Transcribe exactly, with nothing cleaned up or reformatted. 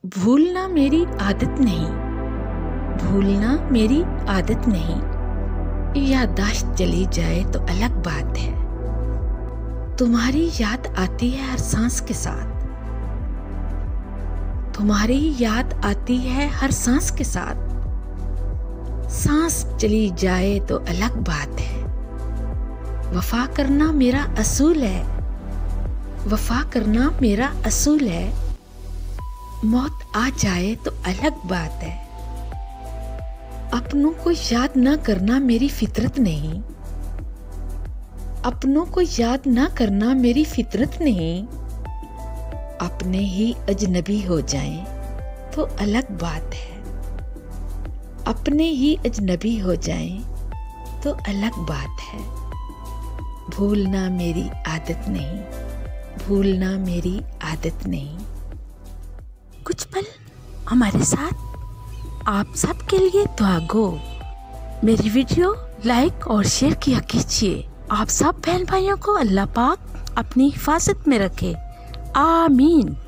भूलना मेरी आदत नहीं, भूलना मेरी आदत नहीं। याददाश्त चली जाए तो अलग बात है। तुम्हारी याद आती है हर सांस के साथ, तुम्हारी याद आती है हर सांस के साथ। सांस चली जाए तो अलग बात है। वफा करना मेरा असूल है, वफा करना मेरा असूल है। मौत आ जाए तो अलग बात है। अपनों को याद ना करना मेरी फितरत नहीं, अपनों को याद ना करना मेरी फितरत नहीं। अपने ही अजनबी हो जाएं तो अलग बात है, अपने ही अजनबी हो जाएं तो अलग बात है। भूलना मेरी आदत नहीं, भूलना मेरी आदत नहीं। कुछ पल हमारे साथ आप सबके लिए दुआ गो। मेरी वीडियो लाइक और शेयर किया कीजिए। आप सब बहन भाइयों को अल्लाह पाक अपनी हिफाजत में रखे। आमीन।